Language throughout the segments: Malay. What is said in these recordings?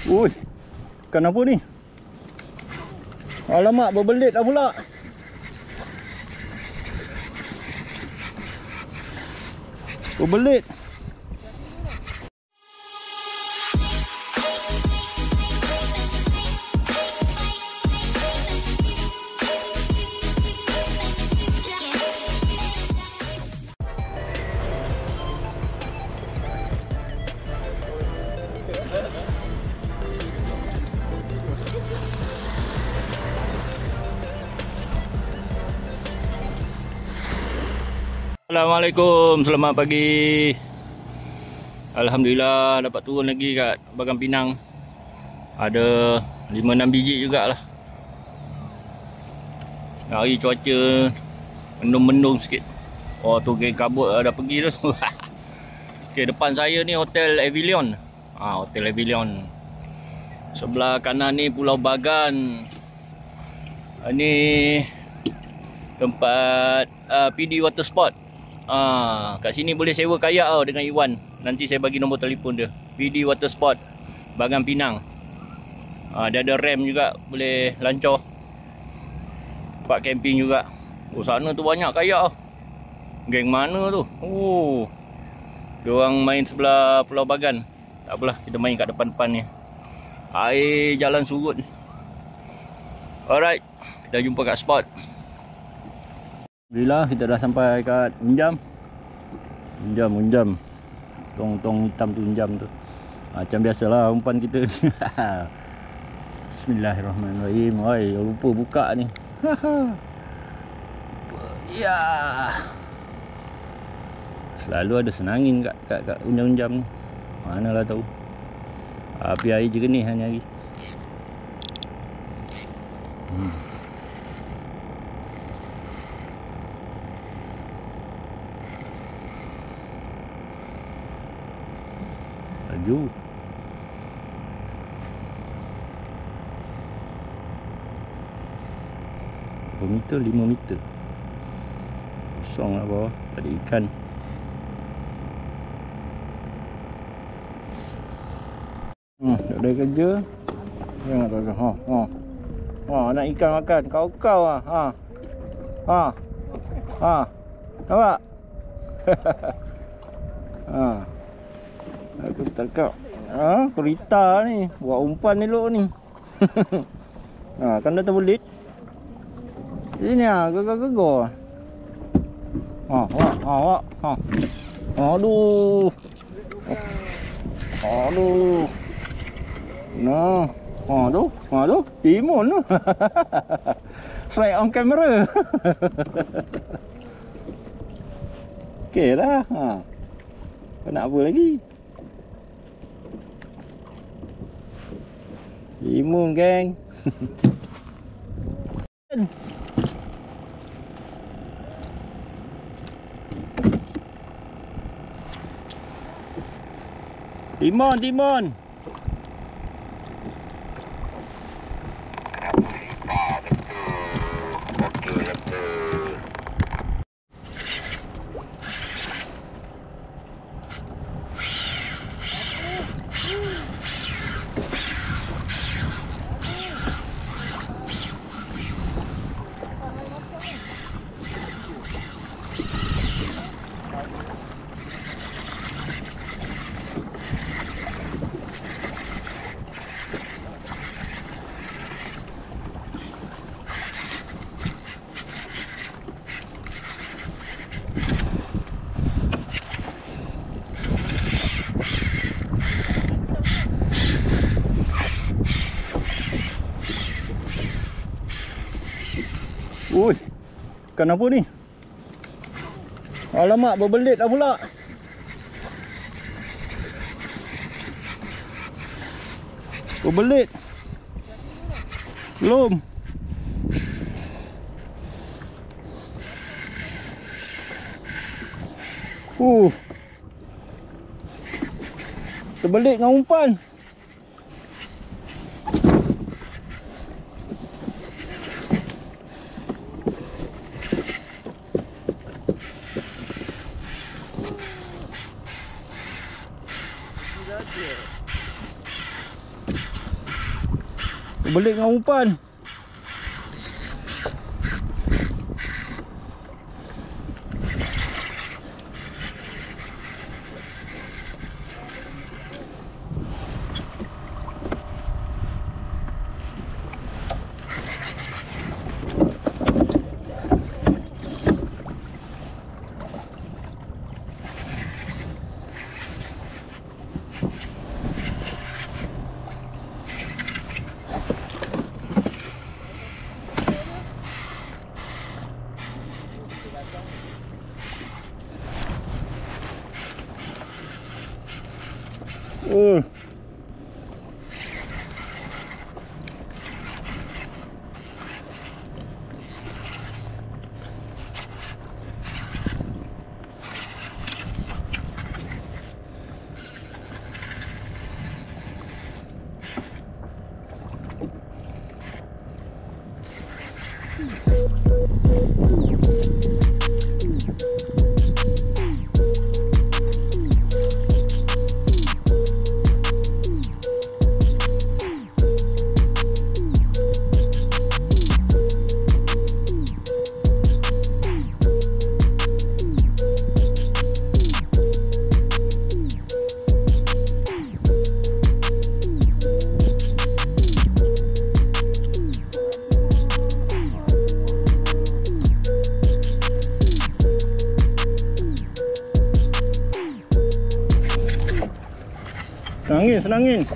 Ui, ikan apa ni? Alamak, berbelit dah pula. Berbelit. Assalamualaikum, selamat pagi. Alhamdulillah dapat turun lagi kat Bagan Pinang. Ada 5-6 biji jugalah. Hari cuaca mendung-mendung sikit. Oh tu geng kabut dah pergi tu. Okey, depan saya ni Hotel Avilion. Hotel Avilion. Sebelah kanan ni Pulau Bagan. Ini tempat PD Water Sport. Kat sini boleh sewa kayak tau dengan Iwan. Nanti saya bagi nombor telefon dia. PD Water Sport Bagan Pinang. Dia ada ramp juga, boleh lancar. Tempat camping juga. Oh sana tu banyak kayak tau. Geng mana tu? Oh, diorang main sebelah Pulau Bagan. Tak apalah, kita main kat depan-depan ni. Air jalan surut. Alright, kita jumpa kat spot. Alhamdulillah kita dah sampai kat Unjam. Unjam. Tong hitam tu Unjam tu. Macam biasalah umpan kita. Bismillahirrahmanirrahim. Oi, lupa buka ni. Ya. Selalu ada senangin kat Unjam-unjam ni. Manalah tahu. Api air jernih hari-hari. Laju. Berapa meter? 5 meter. Kosong lah bawah. Tak ada ikan. Tak ada kerja. Jangan tak. Nak ikan makan. Kau lah. Nampak? Aku tangkap. Kerita ni. Buat umpan elok ni. Kan dah terbelit. Sini gegar. Aduh. Nah. Aduh. Timun tu. Strike on camera. Okey lah. Kau nak apa lagi? Timun geng. Timun. Ui, ikan apa ni? Alamak, berbelit dah pula. Berbelit. Belum. Terbelit dengan umpan. belik dengan umpan. Senangin.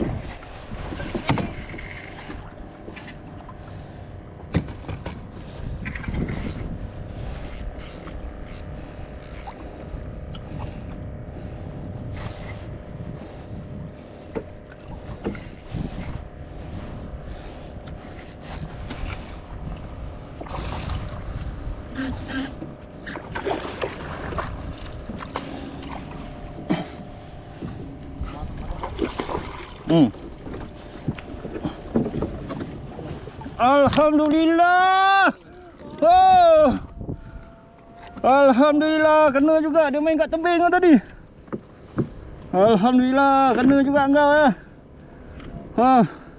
Alhamdulillah. Oh. Alhamdulillah, kena juga. Dia main kat tebing kan tadi. Alhamdulillah, kena juga engkau ya. Ha.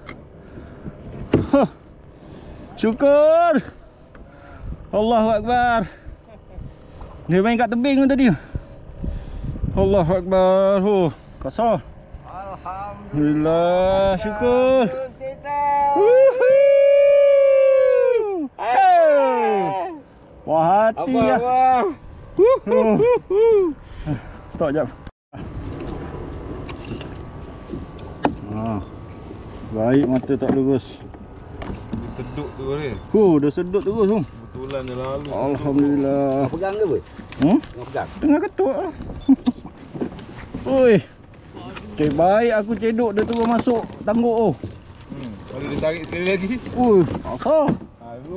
Ha. Syukur. Allahu Akbar. Dia main kat tebing kan tadi. Allahu Akbar. Oh, kasar. Alhamdulillah, syukur. Wah, hati ya. Stop jap. Baik, mata tak lurus. Dia sedut tu ni. Dah sedut terus tu. Kebetulan dia lalu. Alhamdulillah. Kau pegang ke boy? Kau pegang? Tengah ketuk. Oi. Okay, baik aku cedok dia terus masuk tangguk tu. Kalau dia tarik sekali lagi. Asal. Aduh.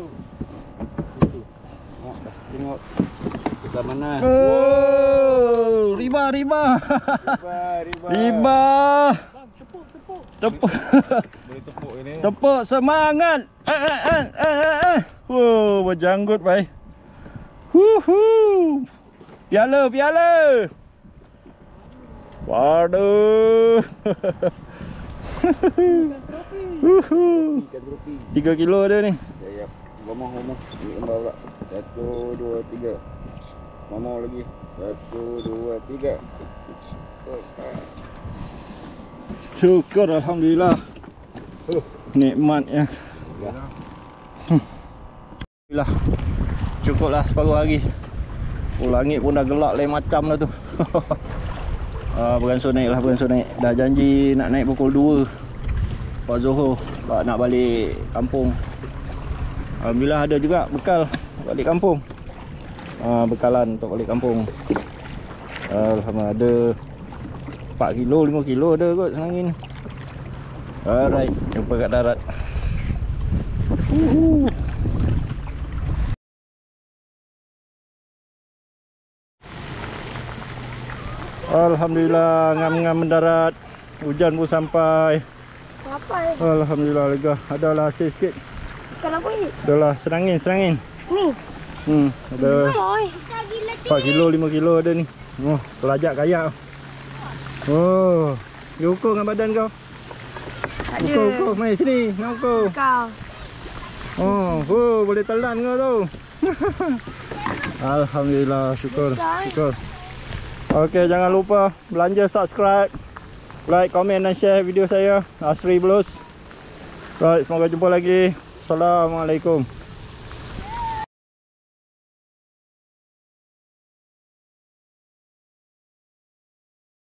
Tengok besar mana. Oh, riba. Tepuk. Boleh tepuk ini. Tepuk semangat. Berjanggut baik. Piala. Waduh. 3 kilo dia ni. Ya. Ngomong. Ni bawa. 1 2 3. Ngomong lagi. 1 2 3. Syukur alhamdulillah. Nikmatnya. Alhamdulillah. Cukuplah separuh hari. Langit pun dah gelap lain macam dah tu. Beransur naik. Dah janji nak naik pukul 2 Pak Zohor nak balik kampung. Alhamdulillah ada juga bekal balik kampung. Bekalan untuk balik kampung. Alhamdulillah ada 4 kilo 5 kilo ada kot senangin. Alright, jumpa kat darat. Alhamdulillah ngam-ngam mendarat. Hujan pun sampai. Apa ya? Alhamdulillah lega. Adalah hasil sikit. Kenapa ni? Adalah serangin. Ni. Ada Oi. 4 kilo 5 kilo ada ni. Pelajak kayak. Dia ukur dengan badan kau. ada. Ukur, main sini. Nak ukur. Kau. Boleh telan kau tu. Alhamdulillah, syukur. Besar, Syukur. Okey, jangan lupa belanja, subscribe, like, komen dan share video saya, Asri Blues. Right, semoga jumpa lagi. Assalamualaikum.